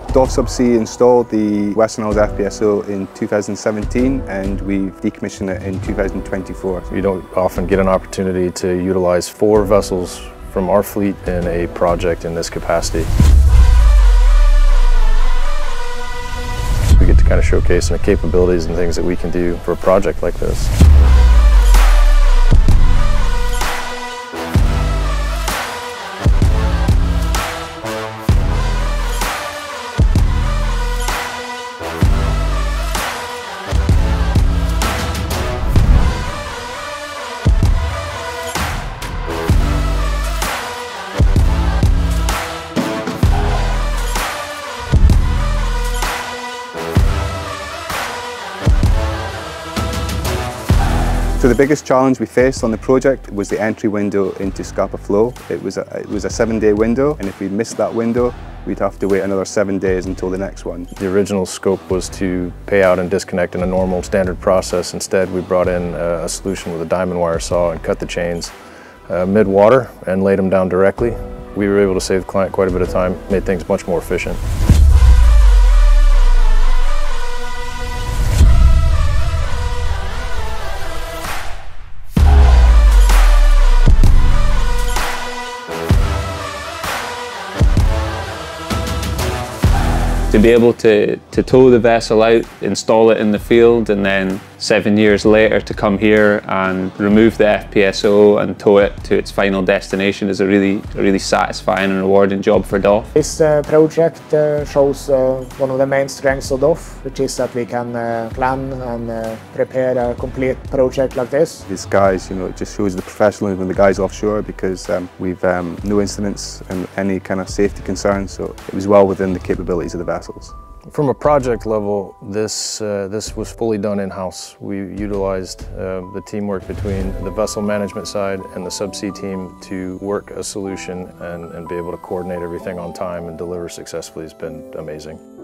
DOF Subsea installed the Western Isles FPSO in 2017 and we've decommissioned it in 2024. You don't often get an opportunity to utilize 4 vessels from our fleet in a project in this capacity. We get to kind of showcase some capabilities and things that we can do for a project like this. So the biggest challenge we faced on the project was the entry window into Scapa Flow. It was a 7-day window, and if we missed that window, we'd have to wait another 7 days until the next one. The original scope was to pay out and disconnect in a normal standard process. Instead, we brought in a solution with a diamond wire saw and cut the chains mid-water and laid them down directly. We were able to save the client quite a bit of time, made things much more efficient. To be able to tow the vessel out, install it in the field, and then 7 years later to come here and remove the FPSO and tow it to its final destination is a really satisfying and rewarding job for DOF. This project shows one of the main strengths of DOF, which is that we can plan and prepare a complete project like this. These guys, it just shows the professionalism of the guys offshore because we've no incidents and any kind of safety concerns, so it was well within the capabilities of the vessels. From a project level, this was fully done in-house. We utilized the teamwork between the vessel management side and the subsea team to work a solution and be able to coordinate everything on time and deliver successfully has been amazing.